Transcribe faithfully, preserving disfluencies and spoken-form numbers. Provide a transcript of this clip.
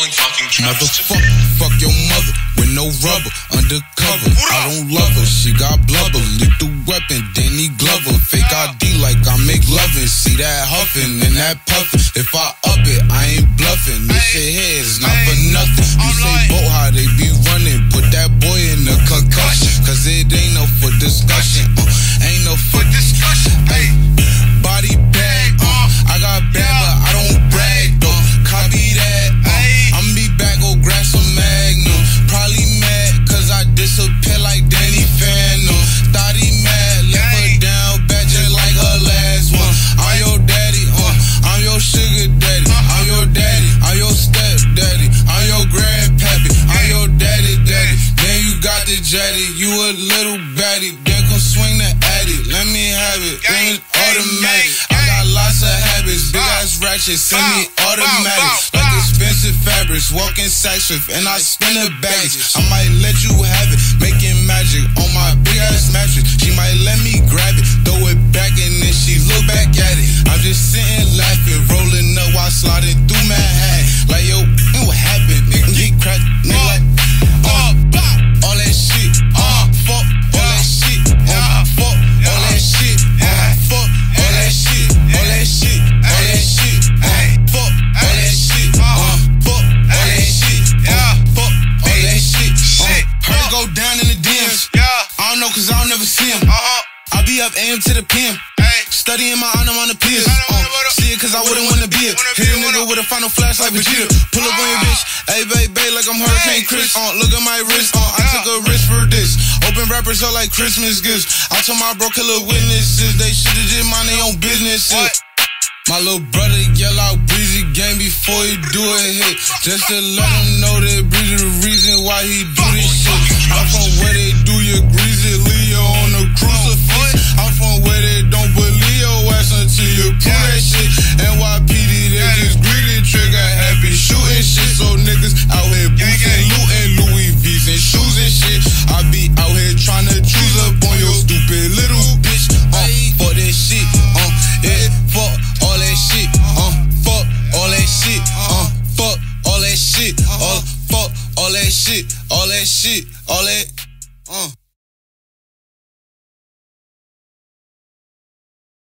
rolling fucking traps. Motherfucker, fuck your mother with no rubber, undercover. I don't love her, she got blubber. Lethal weapon, Danny Glover. Fake I D like I make lovin'. See that huffin' and that puffin'. If I up it, I ain't bluffin'. This shit here is not for nothing. You say boat how they be running. Put that boy in the concussion, cause it ain't no for discussion. Uh, ain't no for discussion. Hey, body bag. Uh, I got bad, but I don't brag though. Copy that. Uh, I'ma be back, go grab some Magnum. Probably mad, cause I disappear like Danny Phantom. Thought he mad, left her down bad just like her last one. I'm your daddy, uh, I'm your sugar daddy. I'm your daddy, I'm your stepdaddy. I'm your grandpappy, I'm your daddy daddy. Then you got the jetty, you a little baddie. Then come swing the addy, let me have it, then it's automatic. I got lots of habits, big ass ratchets, semi-automatic. Like expensive fabrics, walking sacks with, and I spin the baggage. I might let you have it, making magic on my big ass mattress. She might let me grab it, throw it back, and then she look back at it. I'm just sitting laughing, rolling up while sliding through Manhattan. Like yo, what happened? Nigga get cracked, nigga like uh, all that shit, uh, fuck all that shit, uh, fuck all that shit, uh, fuck all that shit, all that shit, all that shit, uh, fuck all that shit, uh, fuck all that shit, uh, fuck all that shit, uh, heard it go down in the D Ms. I don't know cause I don't never see him. I be up A M to the P M, studying my honor on the P S. Uh, see it cause I wouldn't wanna be it. Hit a nigga with a final flash like Vegeta. Pull up on your bitch, ayy babe, babe, like I'm Hurricane Chris. Uh, look at my wrist, uh, I took a risk for this. Open rappers are like Christmas gifts. I told my bro killer witnesses, they should've just mind their own business. My little brother yell out Breezy game before he do a hit, just to let him know that Breezy the reason why he do this shit. I'm from where they do your greasy, Leo on the crucifix. I'm from where they don't believe your ass until you prove that shit. N Y P D, they just greedy, trigger happy, shooting shit. So niggas out here boosting, looting Louis V's and shoes and shit. I be out here trying to choose up on your stupid little bitch. Uh, for that shit, uh, yeah, fuck all that shit, uh, fuck all that shit, uh, fuck all that shit, uh, fuck all that shit, all that shit.